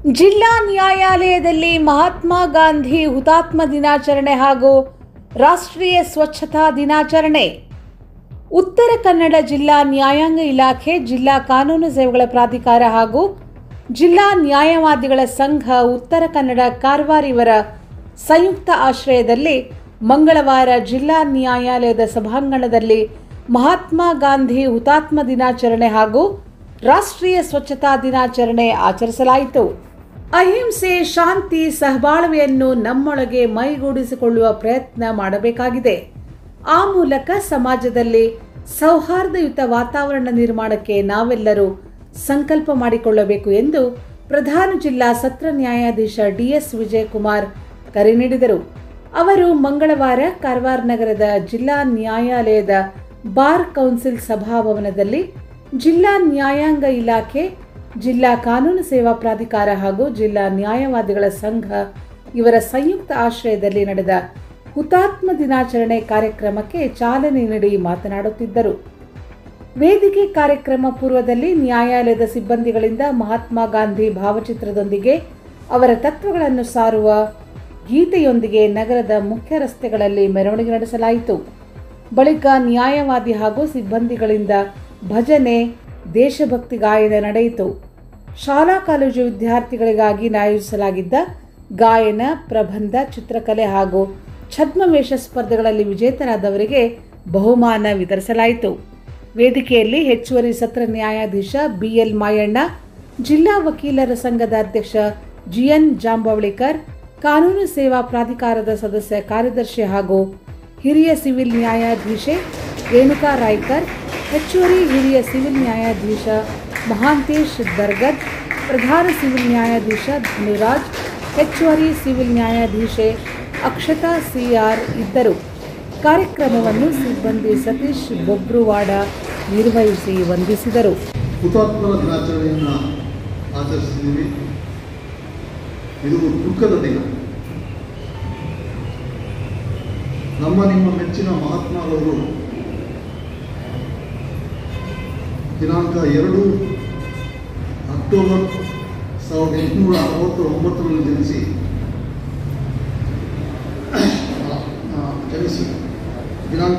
ಜಿಲ್ಲಾ ನ್ಯಾಯಾಲಯದಲ್ಲಿ ಮಹಾತ್ಮ ಗಾಂಧಿ ಹುತಾತ್ಮ ದಿನಾಚರಣೆ ಹಾಗೂ ರಾಷ್ಟ್ರೀಯ ಸ್ವಚ್ಛತಾ ದಿನಾಚರಣೆ. ಉತ್ತರ ಕನ್ನಡ ಜಿಲ್ಲಾ ನ್ಯಾಯಾಂಗ ಇಲಾಖೆ, ಜಿಲ್ಲಾ ಕಾನೂನು ಸೇವೆಗಳ ಪ್ರಾಧಿಕಾರ ಹಾಗೂ ಜಿಲ್ಲಾ ನ್ಯಾಯವಾದಿಗಳ ಸಂಘ ಉತ್ತರ ಕನ್ನಡ ಕಾರವಾರ ಇವರ ಸಂಯುಕ್ತ ಆಶ್ರಯದಲ್ಲಿ ಮಂಗಳವಾರ ಜಿಲ್ಲಾ ನ್ಯಾಯಾಲಯದ ಸಭಾಂಗಣದಲ್ಲಿ ಮಹಾತ್ಮ ಗಾಂಧಿ ಹುತಾತ್ಮ ದಿನಾಚರಣೆ ಹಾಗೂ ರಾಷ್ಟ್ರೀಯ ಸ್ವಚ್ಛತಾ ದಿನಾಚರಣೆ ಆಚರಿಸಲಾಯಿತು. ಅಹಿಂಸೆ, ಶಾಂತಿ, ಸಹಬಾಳ್ವೆಯನ್ನು ನಮ್ಮೊಳಗೆ ಮೈಗೂಡಿಸಿಕೊಳ್ಳುವ ಪ್ರಯತ್ನ ಮಾಡಬೇಕಾಗಿದೆ. ಆ ಮೂಲಕ ಸಮಾಜದಲ್ಲಿ ಸೌಹಾರ್ದಯುತ ವಾತಾವರಣ ನಿರ್ಮಾಣಕ್ಕೆ ನಾವೆಲ್ಲರೂ ಸಂಕಲ್ಪ ಮಾಡಿಕೊಳ್ಳಬೇಕು ಎಂದು ಪ್ರಧಾನ ಜಿಲ್ಲಾ ಸತ್ರ ನ್ಯಾಯಾಧೀಶ ಡಿಎಸ್ ವಿಜಯಕುಮಾರ್ ಕರೆ ನೀಡಿದರು. ಅವರು ಮಂಗಳವಾರ ಕಾರವಾರ ನಗರದ ಜಿಲ್ಲಾ ನ್ಯಾಯಾಲಯದ ಬಾರ್ ಕೌನ್ಸಿಲ್ ಸಭಾಭವನದಲ್ಲಿ ಜಿಲ್ಲಾ ನ್ಯಾಯಾಂಗ ಇಲಾಖೆ, ಜಿಲ್ಲಾ ಕಾನೂನು ಸೇವಾ ಪ್ರಾಧಿಕಾರ ಹಾಗೂ ಜಿಲ್ಲಾ ನ್ಯಾಯವಾದಿಗಳ ಸಂಘ ಇವರ ಸಂಯುಕ್ತ ಆಶ್ರಯದಲ್ಲಿ ನಡೆದ ಹುತಾತ್ಮ ದಿನಾಚರಣೆ ಕಾರ್ಯಕ್ರಮಕ್ಕೆ ಚಾಲನೆ ನೀಡಿ ಮಾತನಾಡುತ್ತಿದ್ದರು. ವೇದಿಕೆ ಕಾರ್ಯಕ್ರಮ ಪೂರ್ವದಲ್ಲಿ ನ್ಯಾಯಾಲಯದ ಸಿಬ್ಬಂದಿಗಳಿಂದ ಮಹಾತ್ಮ ಗಾಂಧಿ ಭಾವಚಿತ್ರದೊಂದಿಗೆ ಅವರ ತತ್ವಗಳನ್ನು ಸಾರುವ ಗೀತೆಯೊಂದಿಗೆ ನಗರದ ಮುಖ್ಯ ರಸ್ತೆಗಳಲ್ಲಿ ಮೆರವಣಿಗೆ ನಡೆಸಲಾಯಿತು. ಬಳಿಕ ನ್ಯಾಯವಾದಿ ಹಾಗೂ ಸಿಬ್ಬಂದಿಗಳಿಂದ ಭಜನೆ, ದೇಶಭಕ್ತಿ ಗಾಯನ ನಡೆಯಿತು. ಶಾಲಾ ಕಾಲೇಜು ವಿದ್ಯಾರ್ಥಿಗಳಿಗಾಗಿ ಆಯೋಜಿಸಲಾಗಿದ್ದ ಗಾಯನ, ಪ್ರಬಂಧ, ಚಿತ್ರಕಲೆ ಹಾಗೂ ಛದ್ಮವೇಷ ಸ್ಪರ್ಧೆಗಳಲ್ಲಿ ವಿಜೇತರಾದವರಿಗೆ ಬಹುಮಾನ ವಿತರಿಸಲಾಯಿತು. ವೇದಿಕೆಯಲ್ಲಿ ಹೆಚ್ಚುವರಿ ಸತ್ರ ನ್ಯಾಯಾಧೀಶ ಬಿಎಲ್ ಮಾಯಣ್ಣ, ಜಿಲ್ಲಾ ವಕೀಲರ ಸಂಘದ ಅಧ್ಯಕ್ಷ ಜಿಎನ್ ಜಾಂಬವಳಿಕರ್, ಕಾನೂನು ಸೇವಾ ಪ್ರಾಧಿಕಾರದ ಸದಸ್ಯ ಕಾರ್ಯದರ್ಶಿ ಹಾಗೂ ಹಿರಿಯ ಸಿವಿಲ್ ನ್ಯಾಯಾಧೀಶೆ ರೇಣುಕಾ ರಾಯ್ಕರ್, ಹೆಚ್ಚುವರಿ ಹಿರಿಯ ಸಿವಿಲ್ ನ್ಯಾಯಾಧೀಶ ಮಹಾಂತೇಶ್ ದರ್ಗದ್, ಪ್ರಧಾನ ಸಿವಿಲ್ ನ್ಯಾಯಾಧೀಶ ಧನುರಾಜ್, ಹೆಚ್ಚುವರಿ ಸಿವಿಲ್ ನ್ಯಾಯಾಧೀಶೆ ಅಕ್ಷತಾ ಸಿಆರ್ ಇದ್ದರು. ಕಾರ್ಯಕ್ರಮವನ್ನು ಸಿಬ್ಬಂದಿ ಸತೀಶ್ ಬೊಬ್ರುವಾಡ ನಿರ್ವಹಿಸಿ ವಂದಿಸಿದರು. ಹುತಾತ್ಮರ ದಿನಾಚರಣೆಯನ್ನು ಆಚರಿಸಿದ್ದೀವಿ. ಇದು ದುಃಖದ ದಿನ. ನಿಮ್ಮ ಮೆಚ್ಚಿನ ಮಹಾತ್ಮರವರು ದಿನಾಂಕ 2 ಅಕ್ಟೋಬರ್ 1869 ಜನಿಸಿ ದಿನಾಂಕ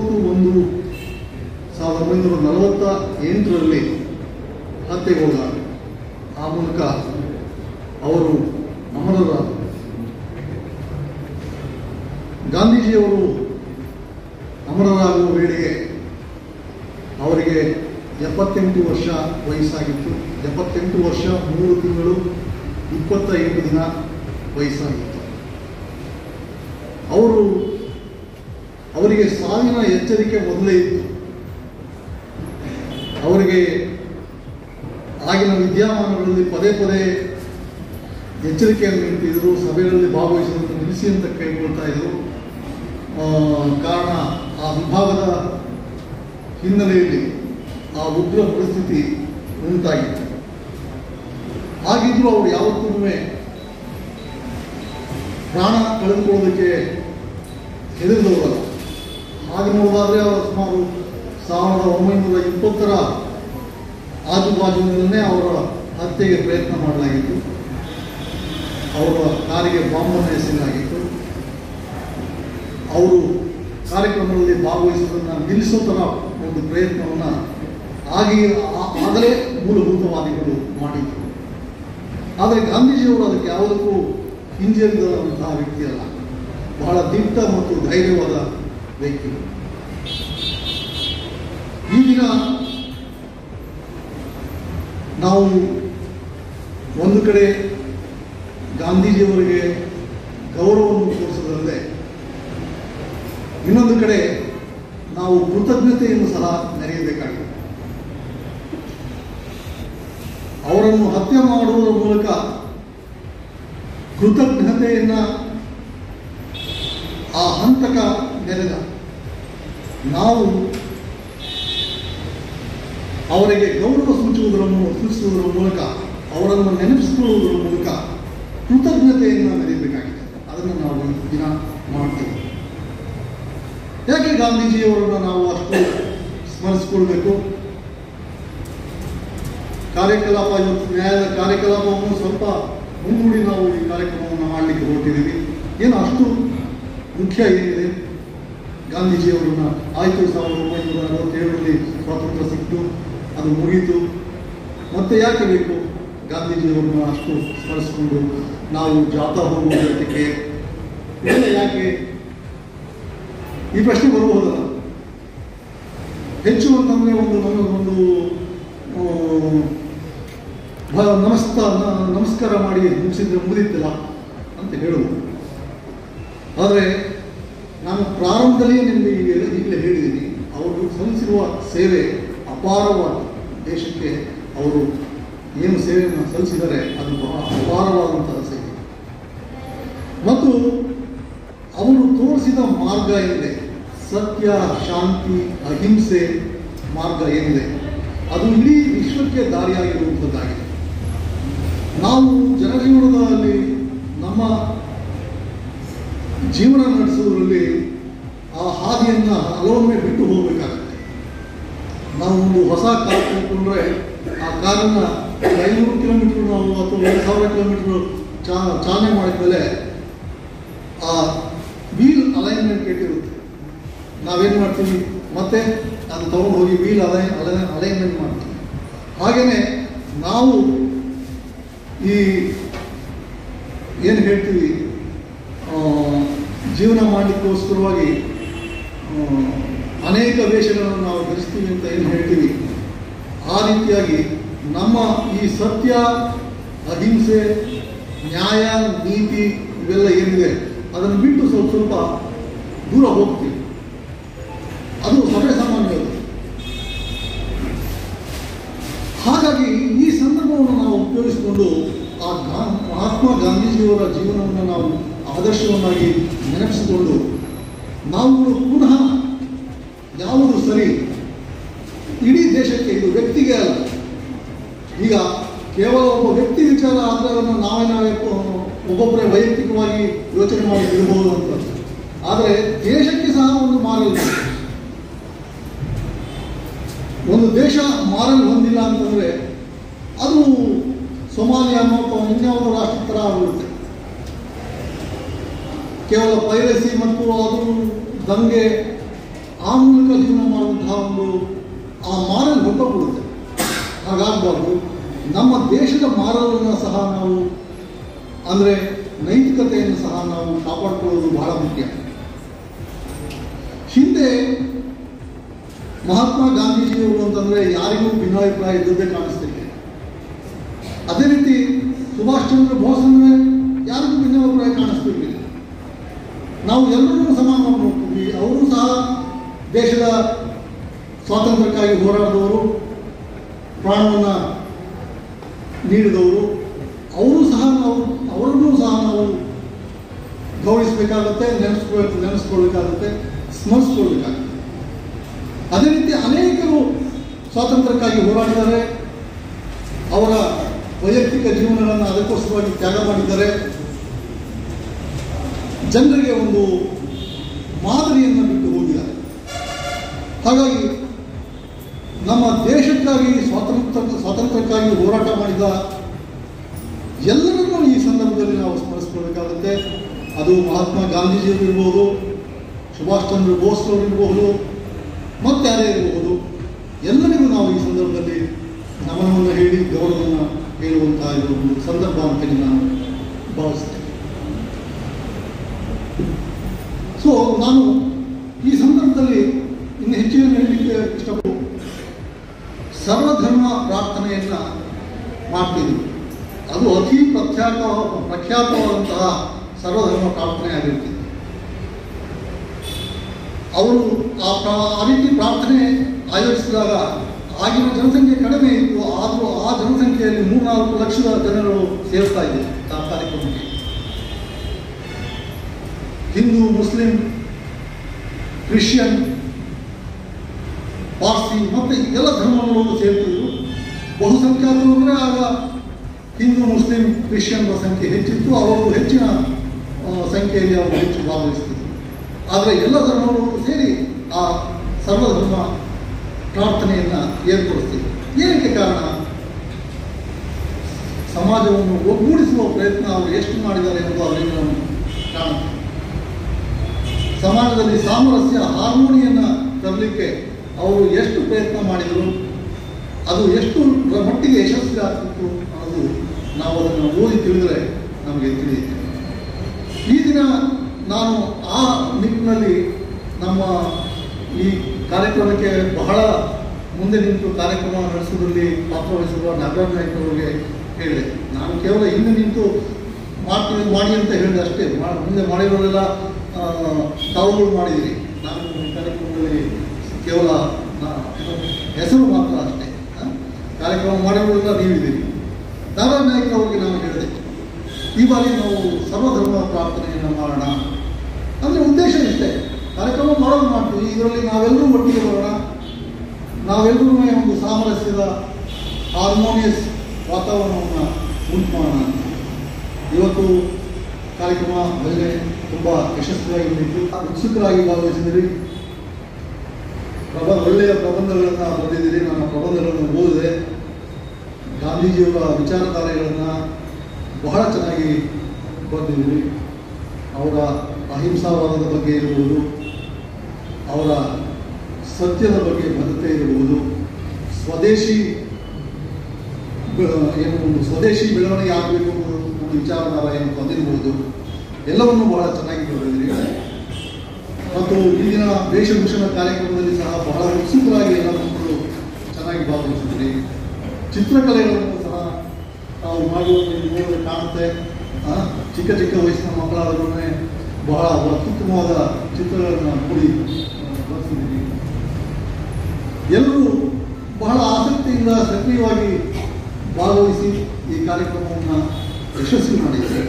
30/1/1948 ಹತ್ಯೆಗೊಂಡ. ಆ ಮೂಲಕ ಅವರು ಅಮರರಾದರು. ಗಾಂಧೀಜಿಯವರು ಅಮರರಾಗುವ ವೇಳೆಗೆ ಅವರಿಗೆ 78 ವರ್ಷ ವಯಸ್ಸಾಗಿತ್ತು. 78 ವರ್ಷ 3 ತಿಂಗಳು 28 ದಿನ ವಯಸ್ಸಾಗಿತ್ತು. ಅವರಿಗೆ ಸಾವಿನ ಎಚ್ಚರಿಕೆ ಮೊದಲೇ ಇತ್ತು. ಅವರಿಗೆ ಆಗಿನ ವಿದ್ಯಮಾನಗಳಲ್ಲಿ ಪದೇ ಪದೇ ಎಚ್ಚರಿಕೆಯನ್ನು ನೀಡುತ್ತಿದ್ದರು. ಸಭೆಗಳಲ್ಲಿ ಭಾಗವಹಿಸುವುದನ್ನು ನಿಲ್ಲಿಸಿ ಅಂತ ಕೈಗೊಳ್ತಾ ಇದ್ದರು. ಕಾರಣ ಆ ವಿಭಾಗದ ಹಿನ್ನೆಲೆಯಲ್ಲಿ ಆ ಉಗ್ರ ಪರಿಸ್ಥಿತಿ ಉಂಟಾಗಿತ್ತು. ಹಾಗಿದ್ರೂ ಅವರು ಯಾವತ್ತೂ ಪ್ರಾಣ ಕಳೆದುಕೊಳ್ಳೋದಕ್ಕೆ ಹೆದರಿದವರಲ್ಲ. ಹಾಗೆ ನೋಡೋದಾದರೆ ಅವರು ಸುಮಾರು 1920 ಆಜುಬಾಜುವಿನಲ್ಲೇ ಅವರ ಹತ್ಯೆಗೆ ಪ್ರಯತ್ನ ಮಾಡಲಾಗಿತ್ತು. ಅವರ ಕಾರಿಗೆ ಬಾಂಬನ್ನು ಎಸೆಯಲಾಗಿತ್ತು. ಅವರು ಕಾರ್ಯಕ್ರಮಗಳಲ್ಲಿ ಭಾಗವಹಿಸುವುದನ್ನು ನಿಲ್ಲಿಸೋ ಥರ ಒಂದು ಪ್ರಯತ್ನವನ್ನು ಆಗಲೇ ಮೂಲಭೂತವಾದಿಗಳು ಮಾಡಿದರು. ಆದರೆ ಗಾಂಧೀಜಿಯವರು ಅದಕ್ಕೆ ಯಾವುದಕ್ಕೂ ಹಿಂಜರಿದಂತಹ ವ್ಯಕ್ತಿ ಅಲ್ಲ. ಬಹಳ ದಿಟ್ಟ ಮತ್ತು ಧೈರ್ಯವಾದ ವ್ಯಕ್ತಿ. ಈ ದಿನ ನಾವು ಒಂದು ಕಡೆ ಗಾಂಧೀಜಿಯವರಿಗೆ ಗೌರವವನ್ನು ತೋರಿಸೋದಲ್ಲದೆ ಇನ್ನೊಂದು ಕಡೆ ನಾವು ಕೃತಜ್ಞತೆಯನ್ನು ಸಹ ಮೆರೆಯಬೇಕಾಗಿದೆ. ಅವರನ್ನು ಹತ್ಯೆ ಮಾಡುವುದರ ಮೂಲಕ ಕೃತಜ್ಞತೆಯನ್ನು ಆ ಹಂತಕ ನೆನೆದ ನಾವು ಅವರಿಗೆ ಗೌರವ ಸೂಚಿಸುವುದರ ಮೂಲಕ, ಅವರನ್ನು ನೆನಪಿಸಿಕೊಳ್ಳುವುದರ ಮೂಲಕ ಕೃತಜ್ಞತೆಯನ್ನು ಮೆರೆಯಬೇಕಾಗಿದೆ. ಅದನ್ನು ನಾವು ದಿನ ಮಾಡ್ತೇವೆ. ಯಾಕೆ ಗಾಂಧೀಜಿಯವರನ್ನು ನಾವು ಅಷ್ಟು ಸ್ಮರಿಸಿಕೊಳ್ಬೇಕು? ಕಾರ್ಯಕಲಾಪ ಇವತ್ತು ನ್ಯಾಯದ ಕಾರ್ಯಕಲಾಪವನ್ನು ಸ್ವಲ್ಪ ಮುಂದೂಡಿ ನಾವು ಈ ಕಾರ್ಯಕ್ರಮವನ್ನು ಮಾಡಲಿಕ್ಕೆ ಹೊರಟಿದ್ದೀವಿ. ಏನು ಅಷ್ಟು ಮುಖ್ಯ ಏನಿದೆ, ಗಾಂಧೀಜಿಯವರನ್ನ ಆಯಿತು 1947ರಲ್ಲಿ ಸ್ವಾತಂತ್ರ್ಯ ಸಿಕ್ತು, ಅದು ಮುಗೀತು, ಮತ್ತೆ ಯಾಕೆ ಬೇಕು ಗಾಂಧೀಜಿಯವರನ್ನ ಅಷ್ಟು ಸ್ಮರಿಸಿಕೊಂಡು ನಾವು ಜಾಥಾ ಹೋಗುವುದಕ್ಕೆ ಇದೆಲ್ಲ ಯಾಕೆ? ಈ ಪ್ರಶ್ನೆ ಬರಬಹುದಲ್ಲ. ಹೆಚ್ಚು ಅಂತಂದರೆ ಒಂದು ನಮಸ್ಕಾರ ಮಾಡಿ ಮುಗಿಸಿದ್ರೆ ಮುಗಿದಿತ್ತಿಲ್ಲ ಅಂತ ಹೇಳುವುದು. ಆದರೆ ನಾನು ಪ್ರಾರಂಭದಲ್ಲಿಯೇ ನಿಮಗೆ ಈಗಲೇ ಹೇಳಿದ್ದೀನಿ, ಅವರು ಸಲ್ಲಿಸಿರುವ ಸೇವೆ ಅಪಾರವಾದ, ದೇಶಕ್ಕೆ ಅವರು ಏನು ಸೇವೆಯನ್ನು ಸಲ್ಲಿಸಿದರೆ ಅದು ಬಹಳ ಅಪಾರವಾದಂತಹ ಸೇವೆ. ಮತ್ತು ಅವರು ತೋರಿಸಿದ ಮಾರ್ಗ ಏನಿದೆ, ಸತ್ಯ, ಶಾಂತಿ, ಅಹಿಂಸೆ ಮಾರ್ಗ ಏನಿದೆ, ಅದು ಇಡೀ ವಿಶ್ವಕ್ಕೆ ದಾರಿಯಾಗಿರುವಂಥದ್ದಾಗಿದೆ. ನಾವು ಜನಜೀವನದಲ್ಲಿ ನಮ್ಮ ಜೀವನ ನಡೆಸುವುದರಲ್ಲಿ ಆ ಹಾದಿಯನ್ನು ಹಲವೊಮ್ಮೆ ಬಿಟ್ಟು ಹೋಗಬೇಕಾಗುತ್ತೆ. ನಾವು ಒಂದು ಹೊಸ ಕಾರ್ ತೆಗೆದುಕೊಂಡ್ರೆ ಆ ಕಾರನ್ನು 500 ಕಿಲೋಮೀಟರ್ ನಾವು ಅಥವಾ 1000 ಕಿಲೋಮೀಟರ್ ಚಾಲನೆ ಮಾಡಿದ ಮೇಲೆ ಆ ವೀಲ್ ಅಲೈನ್ಮೆಂಟ್ ಕೆಟ್ಟಿರುತ್ತೆ. ನಾವೇನು ಮಾಡ್ತೀವಿ, ಮತ್ತೆ ಅದು ತಗೊಂಡು ಹೋಗಿ ವೀಲ್ ಅಲೈನ್ಮೆಂಟ್ ಮಾಡ್ತೀವಿ. ಹಾಗೆಯೇ ನಾವು ಈ ಏನು ಹೇಳ್ತೀವಿ, ಜೀವನ ಮಾಡಲಿಕ್ಕೋಸ್ಕರವಾಗಿ ಅನೇಕ ವೇಷಗಳನ್ನು ನಾವು ಧರಿಸ್ತೀವಿ ಅಂತ ಏನು ಹೇಳ್ತೀವಿ, ಆ ರೀತಿಯಾಗಿ ನಮ್ಮ ಈ ಸತ್ಯ, ಅಹಿಂಸೆ, ನ್ಯಾಯ, ನೀತಿ ಇವೆಲ್ಲ ಏನಿದೆ ಅದನ್ನು ಬಿಟ್ಟು ಸ್ವಲ್ಪ ದೂರ ಹೋಗ್ತೀವಿ. ಅದು ಸರ್ವೇ ಸಾಮಾನ್ಯವಾದ. ಹಾಗಾಗಿ ಈ ಸಂದರ್ಭವನ್ನು ನಾವು ಉಪಯೋಗಿಸಿಕೊಂಡು ಆ ಮಹಾತ್ಮ ಗಾಂಧೀಜಿಯವರ ಜೀವನವನ್ನು ನಾವು ಆದರ್ಶವನ್ನಾಗಿ ನೆನಪಿಸಿಕೊಂಡು ನಾವು ಪುನಃ ಯಾವುದು ಸರಿ, ಇಡೀ ದೇಶಕ್ಕೆ, ಇದು ವ್ಯಕ್ತಿಗೆ ಅಲ್ಲ. ಈಗ ಕೇವಲ ಒಬ್ಬ ವ್ಯಕ್ತಿ ವಿಚಾರ ಆದರೆ ಅದನ್ನು ನಾವೇ ಒಬ್ಬೊಬ್ಬರೇ ವೈಯಕ್ತಿಕವಾಗಿ ಯೋಚನೆ ಮಾಡಿ ಇರಬಹುದು ಅಂತ. ಆದರೆ ದೇಶಕ್ಕೆ ಸಹ ಒಂದು ಮಾರಲ್, ಒಂದು ದೇಶ ಮಾರಲ್ ಹೊಂದಿಲ್ಲ ಅಂತಂದರೆ ಅದು ಸೊಮಾಲಿಯಾನೋ ಅಥವಾ ಇನ್ಯಾವುದೋ ರಾಷ್ಟ್ರ ಥರ ಆಗಿರುತ್ತೆ. ಕೇವಲ ಪೈರಸಿ ಮತ್ತು ಅದು ದಂಗೆ ಆ ಮೂಲಕ ಜೀವನ ಮಾಡುವಂತಹ ಒಂದು ಆ ಮಾರಲ್ ಹೊರಟೋಗ್ಬಿಡುತ್ತೆ. ಹಾಗಾಗಬಾರ್ದು. ನಮ್ಮ ದೇಶದ ಮಾರಲನ್ನು ಸಹ ನಾವು, ಅಂದರೆ ನೈತಿಕತೆಯನ್ನು ಸಹ ನಾವು ಕಾಪಾಡಿಕೊಳ್ಳೋದು ಬಹಳ ಮುಖ್ಯ. ಹಿಂದೆ ಮಹಾತ್ಮ ಗಾಂಧೀಜಿಯವರು ಅಂತಂದರೆ ಯಾರಿಗೂ ಭಿನ್ನಾಭಿಪ್ರಾಯ ಇದ್ದದ್ದೇ ಕಾಣಿಸ್ತಿದೆ. ಅದೇ ರೀತಿ ಸುಭಾಷ್ ಚಂದ್ರ ಬೋಸ್ ಅಂದರೆ ಯಾರಿಗೂ ಭಿನ್ನಾಭಿಪ್ರಾಯ ಕಾಣಿಸ್ತಿರ್ಲಿಲ್ಲ. ನಾವು ಎಲ್ಲರೂ ಸಮಾನವಾಗಿ ನೋಡ್ತೀವಿ. ಅವರು ಸಹ ದೇಶದ ಸ್ವಾತಂತ್ರ್ಯಕ್ಕಾಗಿ ಹೋರಾಡಿದವರು, ಪ್ರಾಣವನ್ನು ನೀಡಿದವರು. ಅವರನ್ನೂ ಸಹ ನಾವು ಗೌರವಿಸಬೇಕಾಗುತ್ತೆ, ನೆನೆಸ್ಕೊಳ್ಬೇಕಾಗುತ್ತೆ, ಸ್ಮರಿಸ್ಕೊಳ್ಬೇಕಾಗುತ್ತೆ. ಅದೇ ರೀತಿ ಅನೇಕರು ಸ್ವಾತಂತ್ರ್ಯಕ್ಕಾಗಿ ಹೋರಾಡಿದ್ದಾರೆ, ಅವರ ವೈಯಕ್ತಿಕ ಜೀವನಗಳನ್ನು ಅದಕ್ಕೋಸ್ಕರವಾಗಿ ತ್ಯಾಗ ಮಾಡಿದ್ದಾರೆ. ಜನರಿಗೆ ಒಂದು ಮಾದರಿಯನ್ನು ಬಿಟ್ಟು ಹೋಗಿದ್ದಾರೆ. ಹಾಗಾಗಿ ನಮ್ಮ ದೇಶಕ್ಕಾಗಿ ಸ್ವಾತಂತ್ರ್ಯಕ್ಕಾಗಿ ಹೋರಾಟ ಮಾಡಿದ ಎಲ್ಲರನ್ನೂ ಈ ಸಂದರ್ಭದಲ್ಲಿ ನಾವು ಸ್ಮರಿಸ್ಕೊಳ್ಬೇಕಾಗುತ್ತೆ. ಅದು ಮಹಾತ್ಮ ಗಾಂಧೀಜಿಯವರು ಇರ್ಬೋದು, ಸುಭಾಷ್ ಚಂದ್ರ ಬೋಸ್ ಅವರು ಇರಬಹುದು, ಮತ್ತೆ ಯಾರೇ ಇರಬಹುದು. ಎಲ್ಲರಿಗೂ ನಾವು ಈ ಸಂದರ್ಭದಲ್ಲಿ ನಮನವನ್ನು ಹೇಳಿ ಗೌರವವನ್ನು ಹೇಳುವಂತಹ ಒಂದು ಸಂದರ್ಭ ಅಂತೇಳಿ ನಾನು ಭಾವಿಸ್ತೇನೆ. ಸೊ ನಾನು ಈ ಸಂದರ್ಭದಲ್ಲಿ ಇನ್ನು ಹೆಚ್ಚಿನ ಹೇಳಲಿಕ್ಕೆ ಇಷ್ಟಪಟ್ಟು ಸರ್ವಧರ್ಮ ಪ್ರಾರ್ಥನೆಯನ್ನು ಮಾಡ್ತೀನಿ. ಅದು ಅತಿ ಪ್ರಖ್ಯಾತವಾದಂತಹ ಸರ್ವಧರ್ಮ ಪ್ರಾರ್ಥನೆ ಆಗಿರ್ತಿದೆ. ಅವರು ಆ ರೀತಿ ಪ್ರಾರ್ಥನೆ ಆಯೋಜಿಸಿದಾಗ ಆಗಿನ ಜನಸಂಖ್ಯೆ ಕಡಿಮೆ ಇತ್ತು. ಆದರೂ ಆ ಜನಸಂಖ್ಯೆಯಲ್ಲಿ 3-4 ಲಕ್ಷದ ಜನರು ಸೇರ್ತಾ ಇದ್ದರು ಆ ಕಾರ್ಯಕ್ರಮಕ್ಕೆ. ಹಿಂದೂ, ಮುಸ್ಲಿಂ, ಕ್ರಿಶ್ಚಿಯನ್, ಪಾರ್ಸಿ ಮತ್ತು ಎಲ್ಲ ಧರ್ಮಗಳು ಸೇರ್ತಿದ್ರು. ಬಹುಸಂಖ್ಯಾತರು ಅಂದರೆ ಆಗ ಹಿಂದೂ, ಮುಸ್ಲಿಂ, ಕ್ರಿಶ್ಚಿಯನ್ರ ಸಂಖ್ಯೆ ಹೆಚ್ಚಿತ್ತು. ಅವರು ಹೆಚ್ಚಿನ ಸಂಖ್ಯೆಯಲ್ಲಿ ಅವರು ಹೆಚ್ಚು ಭಾಗವಹಿಸ್ತಿದ್ರು. ಆದರೆ ಎಲ್ಲ ಧರ್ಮಗಳು ಸೇರಿ ಆ ಸರ್ವಧರ್ಮ ಪ್ರಾರ್ಥನೆಯನ್ನು ಏರ್ಪಡಿಸ್ತಿದ್ರು. ಏನಕ್ಕೆ ಕಾರಣ? ಸಮಾಜವನ್ನು ಒಗ್ಗೂಡಿಸುವ ಪ್ರಯತ್ನ ಅವರು ಎಷ್ಟು ಮಾಡಿದ್ದಾರೆ ಎಂಬುದು ಅವರಿಗೆ ನಾವು ಕಾಣುತ್ತೆ. ಸಮಾಜದಲ್ಲಿ ಸಾಮರಸ್ಯ ಹಾರ್ಮೋನಿಯನ್ನು ತರಲಿಕ್ಕೆ ಅವರು ಎಷ್ಟು ಪ್ರಯತ್ನ ಮಾಡಿದರು, ಅದು ಎಷ್ಟು ಮಟ್ಟಿಗೆ ಯಶಸ್ವಿ ಆಗ್ತಿತ್ತು ಅನ್ನೋದು ನಾವು ಅದನ್ನು ಓದಿ ತಿಳಿದರೆ ನಮಗೆ ತಿಳಿಯುತ್ತೆ. ಈ ದಿನ ನಾನು ಆ ನಿಟ್ಟಿನಲ್ಲಿ ನಮ್ಮ ಈ ಕಾರ್ಯಕ್ರಮಕ್ಕೆ ಬಹಳ ಮುಂದೆ ನಿಂತು ಕಾರ್ಯಕ್ರಮ ನಡೆಸೋದ್ರಲ್ಲಿ ಪಾತ್ರವಹಿಸಿರುವ ನಾಗರಾಜ್ ನಾಯ್ಕ ಅವರಿಗೆ ಹೇಳಿದೆ. ನಾನು ಕೇವಲ ಹಿಂದೆ ನಿಂತು ಮಾಡಿ ಅಂತ ಹೇಳಿದೆ ಅಷ್ಟೇ. ಮುಂದೆ ಮಾಡಿರೋರೆಲ್ಲ ತಾವುಗಳು ಮಾಡಿದಿರಿ. ನಾನು ಈ ಕಾರ್ಯಕ್ರಮದಲ್ಲಿ ಕೇವಲ ಹೆಸರು ಮಾತ್ರ ಅಷ್ಟೇ. ಕಾರ್ಯಕ್ರಮ ಮಾಡಿರೋರೆಲ್ಲ ನೀವಿದ್ದೀರಿ. ನಾಗರಾಜ್ ನಾಯ್ಕ ಅವರಿಗೆ ನಾನು ಹೇಳಿದೆ, ಈ ಬಾರಿ ನಾವು ಸರ್ವಧರ್ಮ ಪ್ರಾರ್ಥನೆಯನ್ನು ಮಾಡೋಣ. ಅಂದರೆ ಉದ್ದೇಶ ಇಷ್ಟೇ, ಕಾರ್ಯಕ್ರಮ ಮಾಡೋದು ಮಾಡ್ತೀವಿ, ಇದರಲ್ಲಿ ನಾವೆಲ್ಲರೂ ಒಟ್ಟಿಗೆ ಬರೋಣ, ನಾವೆಲ್ಲರೂ ಒಂದು ಸಾಮರಸ್ಯದ ಹಾರ್ಮೋನಿಯಸ್ ವಾತಾವರಣವನ್ನು ಉಂಟು ಮಾಡೋಣ. ಇವತ್ತು ಕಾರ್ಯಕ್ರಮ ಬೇರೆ ತುಂಬ ಯಶಸ್ವಿಯಾಗಿ ನಡೀತು. ಉತ್ಸುಕರಾಗಿ ಭಾಗವಹಿಸಿದಿರಿ. ಒಳ್ಳೆಯ ಪ್ರಬಂಧಗಳನ್ನು ಬರೆದಿದ್ದೀರಿ. ನನ್ನ ಪ್ರಬಂಧಗಳನ್ನು ಓದಿದೆ. ಗಾಂಧೀಜಿಯವರ ವಿಚಾರಧಾರೆಗಳನ್ನು ಬಹಳ ಚೆನ್ನಾಗಿ ಬರೆದಿದ್ದೀರಿ. ಅವರ ಅಹಿಂಸಾವಾದದ ಬಗ್ಗೆ ಇರಬಹುದು, ಅವರ ಸತ್ಯದ ಬಗ್ಗೆ ಬದ್ಧತೆ ಇರಬಹುದು, ಸ್ವದೇಶಿ ಸ್ವದೇಶಿ ಬೆಳವಣಿಗೆ ಆಗಬೇಕು ಅನ್ನೋದು ನಮ್ಮ ವಿಚಾರಧಾರ ಏನು ಬಂದಿರಬಹುದು, ಎಲ್ಲವನ್ನೂ ಬಹಳ ಚೆನ್ನಾಗಿ ಬರೆದಿದ್ದೀರಿ. ಮತ್ತು ಈಗಿನ ವೇಷಭೂಷಣ ಕಾರ್ಯಕ್ರಮದಲ್ಲಿ ಸಹ ಬಹಳ ಉತ್ಸುಕರಾಗಿ ಎಲ್ಲ ಮಕ್ಕಳು ಚೆನ್ನಾಗಿ ಭಾಗವಹಿಸಿದ್ದೀರಿ. ಚಿತ್ರಕಲೆಗಳನ್ನು ಸಹ ನಾವು ಮಾಡುವ ಕಾಣುತ್ತೆ. ಚಿಕ್ಕ ಚಿಕ್ಕ ವಯಸ್ಸಿನ ಮಕ್ಕಳಾದರೂ ಬಹಳ ಅತ್ಯುತ್ತಮವಾದ ಚಿತ್ರಗಳನ್ನು ಮೂಡಿ ಬಳಸಿದ್ದೀರಿ. ಎಲ್ಲರೂ ಬಹಳ ಆಸಕ್ತಿಯಿಂದ ಸಕ್ರಿಯವಾಗಿ ಭಾಗವಹಿಸಿ ಈ ಕಾರ್ಯಕ್ರಮವನ್ನು ಯಶಸ್ವಿ ಮಾಡಿದ್ದಾರೆ.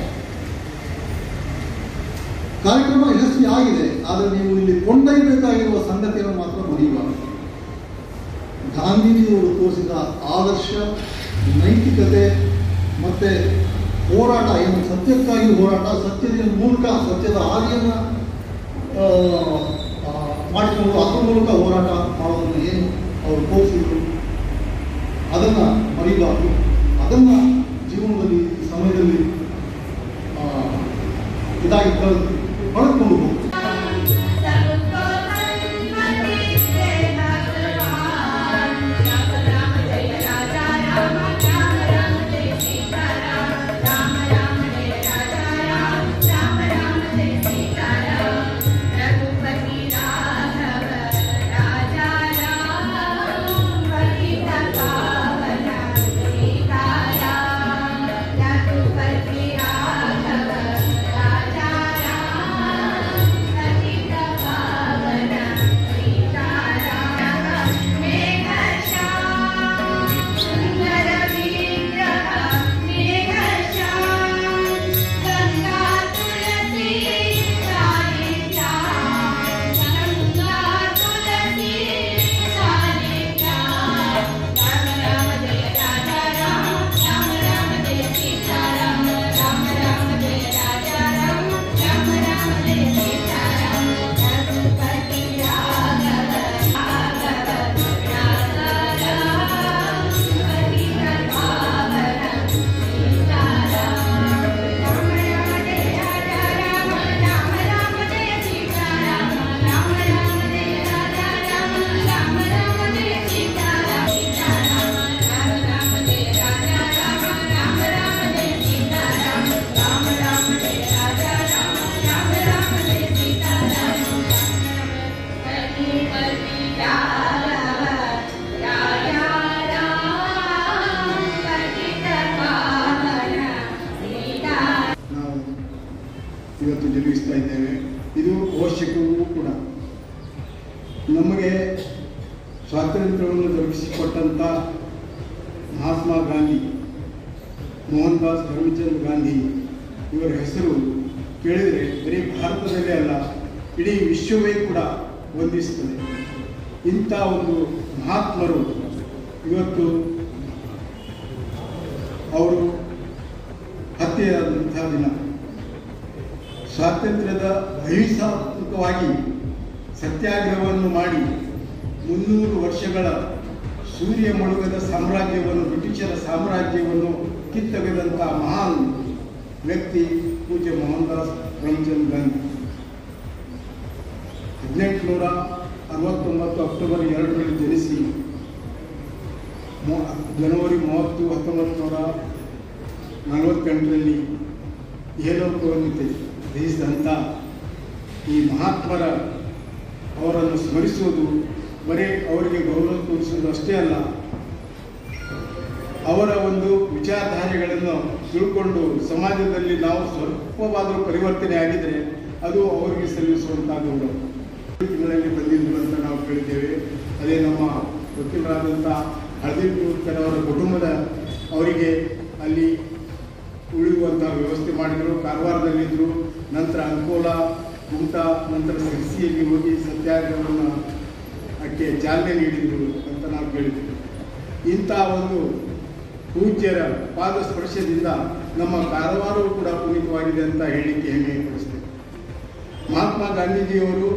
ಕಾರ್ಯಕ್ರಮ ಯಶಸ್ವಿ ಆಗಿದೆ. ಆದರೆ ನೀವು ಇಲ್ಲಿ ಕೊಂಡೊಯ್ಯಬೇಕಾಗಿರುವ ಸಂಗತಿಯನ್ನು ಮಾತ್ರ ಮರೆಯಬಾರದು. ಗಾಂಧೀಜಿಯವರು ತೋರಿಸಿದ ಆದರ್ಶ, ನೈತಿಕತೆ ಮತ್ತು ಹೋರಾಟ, ಏನು ಸತ್ಯಕ್ಕಾಗಿ ಹೋರಾಟ, ಸತ್ಯದ ಮೂಲಕ ಸತ್ಯದ ಹಾದಿಯನ್ನು ಮಾಡಿಕೊಂಡು ಅದರ ಮೂಲಕ ಹೋರಾಟ ಮಾಡೋದನ್ನು ಏನು ಅವರು ತೋರಿಸಿದ್ರು ಅದನ್ನು ಮರಿಬಾರ್ದು. ಅದನ್ನು ಜೀವನದಲ್ಲಿ ಈ ಸಮಯದಲ್ಲಿ ಇದಾಗಿ ಕಳೆದುಕೊಂಡು ಹೋಗ್ತೀವಿ. ಇವತ್ತು ಜರುಗಿಸ್ತಾ ಇದ್ದೇವೆ. ಇದು ಅವಶ್ಯಕವೂ ಕೂಡ. ನಮಗೆ ಸ್ವಾತಂತ್ರ್ಯವನ್ನು ದೊರಕಿಸಿಕೊಟ್ಟಂಥ ಮಹಾತ್ಮ ಗಾಂಧಿ, ಮೋಹನ್ ದಾಸ್ ಕರಮ್ಚಂದ್ ಗಾಂಧಿ ಇವರ ಹೆಸರು ಕೇಳಿದರೆ ಬರೀ ಭಾರತದಲ್ಲೇ ಅಲ್ಲ, ಇಡೀ ವಿಶ್ವವೇ ಕೂಡ ವಂದಿಸುತ್ತದೆ. ಇಂಥ ಒಂದು ಮಹಾತ್ಮರು ಇವತ್ತು ಅವರು ಹತ್ಯೆಯಾದಂಥ ದಿನ. ಸ್ವಾತಂತ್ರ್ಯದ ಅಹಿಂಸಾತ್ಮಕವಾಗಿ ಸತ್ಯಾಗ್ರಹವನ್ನು ಮಾಡಿ 300 ವರ್ಷಗಳ ಸೂರ್ಯ ಮುಳುಗದ ಸಾಮ್ರಾಜ್ಯವನ್ನು, ಬ್ರಿಟಿಷರ ಸಾಮ್ರಾಜ್ಯವನ್ನು ಕಿತ್ತೊಗೆದಂಥ ಮಹಾನ್ ವ್ಯಕ್ತಿ ಪೂಜ್ಯ ಮೋಹನ್ ದಾಸ್ ಕರಮ್ಚಂದ್ ಗಾಂಧಿ. 1869 ಅಕ್ಟೋಬರ್ 2ರಲ್ಲಿ ಜನಿಸಿ ಜನವರಿ 30, 1948ರಲ್ಲಿ ಏಲೋಕವನ್ನು ತ್ಯಜಿಸಿದಂಥ ಈ ಮಹಾತ್ಮರ ಅವರನ್ನು ಸ್ಮರಿಸುವುದು ಬರೀ ಅವರಿಗೆ ಗೌರವ ತೋರಿಸುವುದು ಅಷ್ಟೇ ಅಲ್ಲ, ಅವರ ಒಂದು ವಿಚಾರಧಾರೆಗಳನ್ನು ತಿಳ್ಕೊಂಡು ಸಮಾಜದಲ್ಲಿ ನಾವು ಸ್ವಲ್ಪವಾದರೂ ಪರಿವರ್ತನೆ ಆಗಿದರೆ ಅದು ಅವರಿಗೆ ಸಲ್ಲಿಸುವಂತಹ ಗೌರವ. ತಿಂಗಳಲ್ಲಿ ಬಂದಿದ್ದು ಅಂತ ನಾವು ಕೇಳಿದ್ದೇವೆ. ಅದೇ ನಮ್ಮ ವಕೀಲರಾದಂಥ ಹಳದಿಪುರಕರ್ ಅವರ ಕುಟುಂಬದ ಅವರಿಗೆ ಅಲ್ಲಿ ಉಳಿಯುವಂತಹ ವ್ಯವಸ್ಥೆ ಮಾಡಿದರು. ಕಾರವಾರದಲ್ಲಿದ್ದರು. ನಂತರ ಅಂಕೋಲಾ, ಕುಮಟಾ, ನಂತರ ಸಿರ್ಸಿಯಲ್ಲಿ ಹೋಗಿ ಸತ್ಯಾಗ್ರಹವನ್ನು ಅದಕ್ಕೆ ಚಾಲನೆ ನೀಡಿದರು ಅಂತ ನಾವು ಕೇಳಿದ್ದೇವೆ. ಇಂಥ ಒಂದು ಪೂಜ್ಯರ ಪಾದ ಸ್ಪರ್ಶದಿಂದ ನಮ್ಮ ಕಾರವಾರವೂ ಕೂಡ ಪುನೀತವಾಗಿದೆ ಅಂತ ಹೇಳಲಿಕ್ಕೆ ಹೆಮ್ಮೆ ಪಡಿಸ್ತೇವೆ. ಮಹಾತ್ಮ ಗಾಂಧೀಜಿಯವರು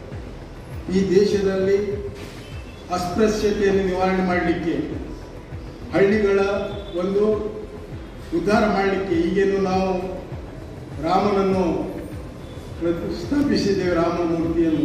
ಈ ದೇಶದಲ್ಲಿ ಅಸ್ಪೃಶ್ಯತೆಯನ್ನು ನಿವಾರಣೆ ಮಾಡಲಿಕ್ಕೆ, ಹಳ್ಳಿಗಳ ಒಂದು ಉದ್ಧಾರ ಮಾಡಲಿಕ್ಕೆ, ಈಗೇನು ನಾವು ರಾಮನನ್ನು ಪ್ರತಿಷ್ಠಾಪಿಸಿದ್ದೇವೆ, ರಾಮನ ಮೂರ್ತಿಯನ್ನು,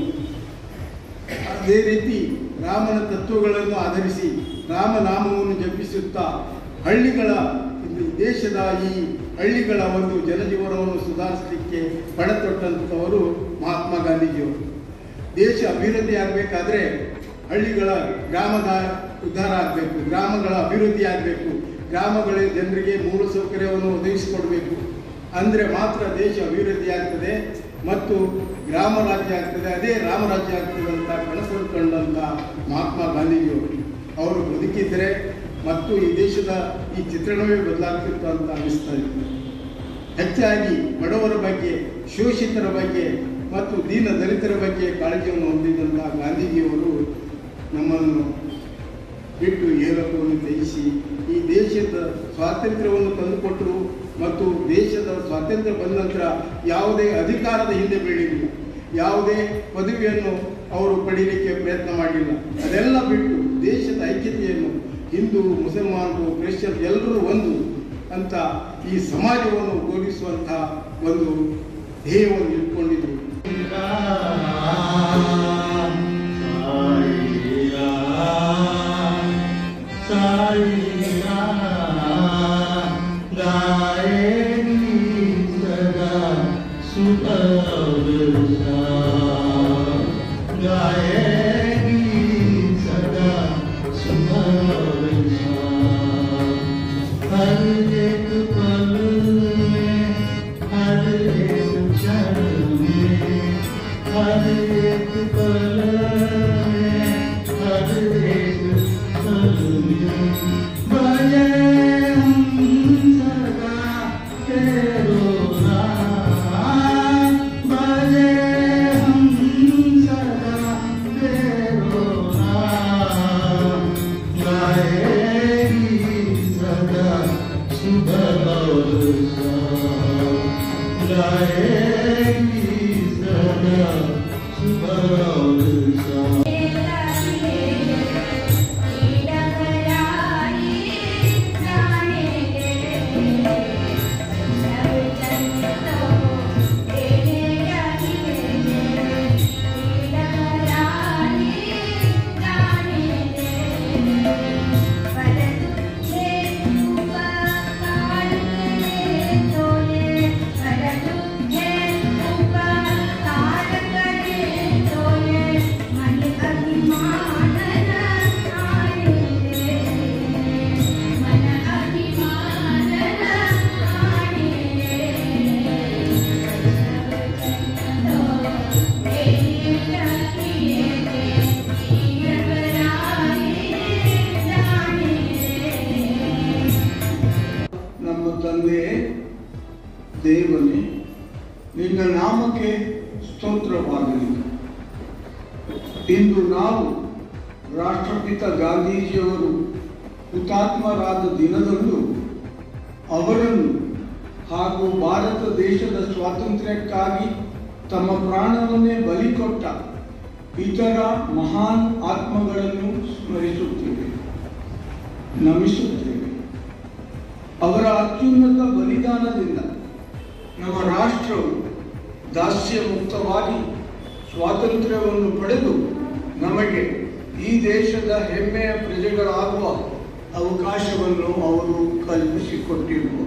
ಅದೇ ರೀತಿ ರಾಮನ ತತ್ವಗಳನ್ನು ಆಧರಿಸಿ ರಾಮನಾಮವನ್ನು ಜಪಿಸುತ್ತಾ ಹಳ್ಳಿಗಳ ದೇಶದ ಈ ಹಳ್ಳಿಗಳ ಒಂದು ಜನಜೀವನವನ್ನು ಸುಧಾರಿಸಲಿಕ್ಕೆ ಪಣತೊಟ್ಟಂಥವರು ಮಹಾತ್ಮ ಗಾಂಧೀಜಿಯವರು. ದೇಶ ಅಭಿವೃದ್ಧಿ ಆಗಬೇಕಾದ್ರೆ ಹಳ್ಳಿಗಳ ಗ್ರಾಮದ ಉದ್ಧಾರ ಆಗಬೇಕು, ಗ್ರಾಮಗಳ ಅಭಿವೃದ್ಧಿ ಆಗಬೇಕು, ಗ್ರಾಮಗಳ ಜನರಿಗೆ ಮೂಲಸೌಕರ್ಯವನ್ನು ಒದಗಿಸಿಕೊಡಬೇಕು. ಅಂದರೆ ಮಾತ್ರ ದೇಶ ಅಭಿವೃದ್ಧಿ ಆಗ್ತದೆ ಮತ್ತು ಗ್ರಾಮ ರಾಜ್ಯ ಆಗ್ತದೆ, ಅದೇ ರಾಮರಾಜ್ಯ ಆಗ್ತದೆ ಅಂತ ಕನಸನ್ನು ಕಂಡಂಥ ಮಹಾತ್ಮ ಗಾಂಧೀಜಿಯವರು ಅವರು ಬದುಕಿದ್ದರೆ ಮತ್ತು ಈ ದೇಶದ ಈ ಚಿತ್ರಣವೇ ಬದಲಾಗ್ತಿತ್ತು ಅಂತ ಅನ್ನಿಸ್ತಾ ಇತ್ತು. ಹೆಚ್ಚಾಗಿ ಬಡವರ ಬಗ್ಗೆ, ಶೋಷಿತರ ಬಗ್ಗೆ ಮತ್ತು ದೀನ ದಲಿತರ ಬಗ್ಗೆ ಕಾಳಜಿಯನ್ನು ಹೊಂದಿದ್ದಂಥ ಗಾಂಧೀಜಿಯವರು ನಮ್ಮನ್ನು ಬಿಟ್ಟು ಏಲೋಕವನ್ನು ತ್ಯಜಿಸಿ ಈ ದೇಶದ ಸ್ವಾತಂತ್ರ್ಯವನ್ನು ತಂದುಕೊಟ್ಟರು. ಮತ್ತು ದೇಶದ ಸ್ವಾತಂತ್ರ್ಯ ಬಂದ ನಂತರ ಯಾವುದೇ ಅಧಿಕಾರದ ಹಿಂದೆ ಬೀಳಲಿಲ್ಲ, ಯಾವುದೇ ಪದವಿಯನ್ನು ಅವರು ಪಡೀಲಿಕ್ಕೆ ಪ್ರಯತ್ನ ಮಾಡಲಿಲ್ಲ. ಅದೆಲ್ಲ ಬಿಟ್ಟು ದೇಶದ ಐಕ್ಯತೆಯನ್ನು, ಹಿಂದೂ, ಮುಸಲ್ಮಾನರು, ಕ್ರಿಶ್ಚಿಯನ್ ಎಲ್ಲರೂ ಒಂದು ಅಂತ ಈ ಸಮಾಜವನ್ನು ಬೋಧಿಸುವಂತಹ ಒಂದು ಧ್ಯೇಯವನ್ನು ಇಟ್ಕೊಂಡಿದ್ರು. ದೇವನೇ, ನಿನ್ನ ನಾಮಕ್ಕೆ ಸ್ತೋತ್ರವಾಗಲಿ. ಇಂದು ನಾವು ರಾಷ್ಟ್ರಪಿತ ಗಾಂಧೀಜಿಯವರು ಹುತಾತ್ಮರಾದ ದಿನದಂದು ಅವರನ್ನು ಹಾಗೂ ಭಾರತ ದೇಶದ ಸ್ವಾತಂತ್ರ್ಯಕ್ಕಾಗಿ ತಮ್ಮ ಪ್ರಾಣವನ್ನೇ ಬಲಿಕೊಟ್ಟ ಇತರ ಮಹಾನ್ ಆತ್ಮಗಳನ್ನು ಸ್ಮರಿಸುತ್ತೇವೆ. ನಮಿಸುತ್ತೇವೆ. ಅವರ ಅತ್ಯುನ್ನತ ಬಲಿದಾನದಿಂದ ನಮ್ಮ ರಾಷ್ಟ್ರವು ದಾಸ್ಯ ಮುಕ್ತವಾಗಿ ಸ್ವಾತಂತ್ರ್ಯವನ್ನು ಪಡೆದು ನಮಗೆ ಈ ದೇಶದ ಹೆಮ್ಮೆಯ ಪ್ರಜೆಗಳಾಗುವ ಅವಕಾಶವನ್ನು ಅವರು ಕಲ್ಪಿಸಿಕೊಟ್ಟಿರುವರು.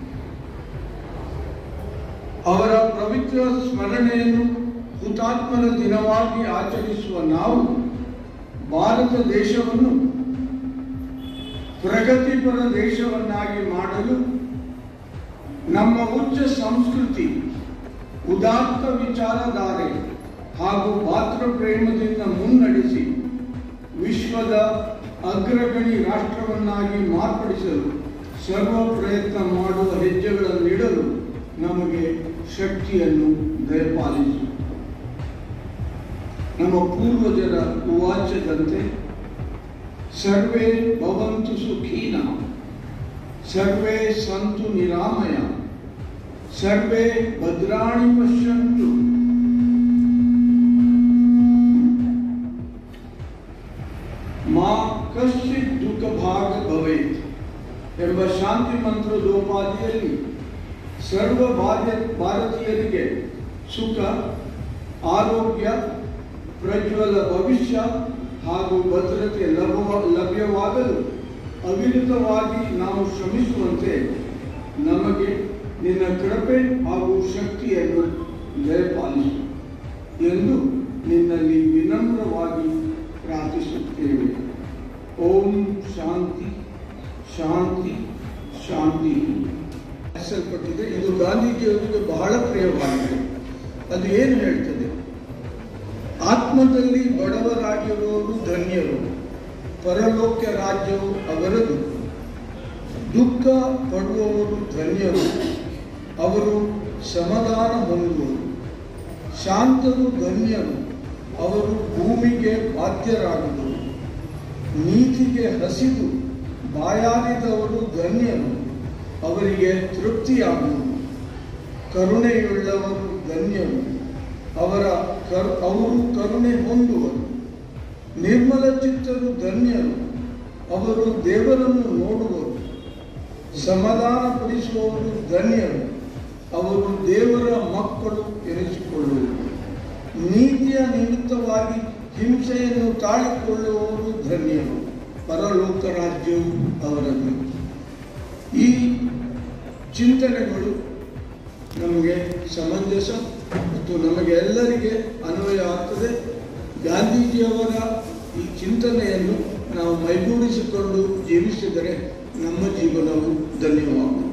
ಅವರ ಪವಿತ್ರ ಸ್ಮರಣೆಯನ್ನು ಹುತಾತ್ಮರ ದಿನವಾಗಿ ಆಚರಿಸುವ ನಾವು ಭಾರತ ದೇಶವನ್ನು ಪ್ರಗತಿಪರ ದೇಶವನ್ನಾಗಿ ಮಾಡಲು ನಮ್ಮ ಉಚ್ಚ ಸಂಸ್ಕೃತಿ, ಉದಾತ್ತ ವಿಚಾರಧಾರೆ ಹಾಗೂ ಭಾತೃ ಪ್ರೇಮದಿಂದ ಮುನ್ನಡೆಸಿ ವಿಶ್ವದ ಅಗ್ರಗಣಿ ರಾಷ್ಟ್ರವನ್ನಾಗಿ ಮಾರ್ಪಡಿಸಲು ಸರ್ವ ಪ್ರಯತ್ನ ಮಾಡುವ ಹೆಜ್ಜೆಗಳನ್ನಿಡಲು ನಮಗೆ ಶಕ್ತಿಯನ್ನು ದಯಪಾಲಿಸು. ನಮ್ಮ ಪೂರ್ವಜರ ವಾಚ್ಯದಂತೆ ಸರ್ವೇ ಭವಂತು ಸುಖೀನ, ಸರ್ವೇ ಸಂತು ನಿರಾಮಯ, ಸರ್ವೇ ಭದ್ರಾಣಿ ಪಶ್ಯಂತು, ಮಾ ಕಶ್ಚಿತ್ ದುಃಖ ಭಾಗ ಭವೇತ್ ಎಂಬ ಶಾಂತಿ ಮಂತ್ರದೋಪಾದಿಯಲ್ಲಿ ಸರ್ವ ಭಾರತೀಯರಿಗೆ ಸುಖ, ಆರೋಗ್ಯ, ಪ್ರಜ್ವಲ ಭವಿಷ್ಯ ಹಾಗೂ ಭದ್ರತೆ ಲಭ್ಯವಾಗಲು ಅವಿರತವಾಗಿ ನಾವು ಶ್ರಮಿಸುವಂತೆ ನಮಗೆ ನಿನ್ನ ಕೃಪೆ ಹಾಗೂ ಶಕ್ತಿಯನ್ನು ದಯಪಾಲಿಸು ಎಂದು ನಿನ್ನಲ್ಲಿ ವಿನಮ್ರವಾಗಿ ಪ್ರಾರ್ಥಿಸುತ್ತೇವೆ. ಓಂ ಶಾಂತಿ ಶಾಂತಿ ಶಾಂತಿ. ಹೆಸಲ್ಪಟ್ಟಿದೆ. ಇದು ಗಾಂಧೀಜಿಯವರಿಗೆ ಬಹಳ ಪ್ರಿಯವಾಗಿದೆ. ಅದು ಏನು ಹೇಳ್ತದೆ? ಆತ್ಮದಲ್ಲಿ ಬಡವರಾಗಿರುವವರು ಧನ್ಯರು, ಪರಲೋಕ ರಾಜ್ಯವು ಅವರದು. ದುಃಖ ಪಡುವವರು ಧನ್ಯರು, ಅವರು ಸಮಾಧಾನ ಹೊಂದುವರು. ಶಾಂತರು ಧನ್ಯರು, ಅವರು ಭೂಮಿಗೆ ಬಾಧ್ಯರಾಗುವರು. ನೀತಿಗೆ ಹಸಿದು ಬಾಯಾರಿದವರು ಧನ್ಯರು, ಅವರಿಗೆ ತೃಪ್ತಿಯಾಗುವುದು. ಕರುಣೆಯುಳ್ಳವರು ಧನ್ಯರು, ಅವರು ಕರುಣೆ ಹೊಂದುವರು. ನಿರ್ಮಲ ಚಿತ್ತರು ಧನ್ಯರು, ಅವರು ದೇವರನ್ನು ನೋಡುವರು. ಸಮಾಧಾನ ಪಡಿಸುವವರು ಧನ್ಯರು, ಅವರು ದೇವರ ಮಕ್ಕಳು ಎನಿಸಿಕೊಳ್ಳುವರು. ನೀತಿಯ ನಿಮಿತ್ತವಾಗಿ ಹಿಂಸೆಯನ್ನು ತಾಳಿಕೊಳ್ಳುವವರು ಧನ್ಯರು, ಪರಲೋಕ ರಾಜ್ಯವು ಅವರದ್ದು. ಈ ಚಿಂತನೆಗಳು ನಮಗೆ ಸಮಂಜಸ ಮತ್ತು ನಮಗೆ ಎಲ್ಲರಿಗೆ ಅನ್ವಯ ಆಗ್ತದೆ. ಗಾಂಧೀಜಿಯವರ ಈ ಚಿಂತನೆಯನ್ನು ನಾವು ಮೈಗೂಡಿಸಿಕೊಂಡು ಜೀವಿಸಿದರೆ ನಮ್ಮ ಜೀವನವು ಧನ್ಯವಾಗುತ್ತದೆ.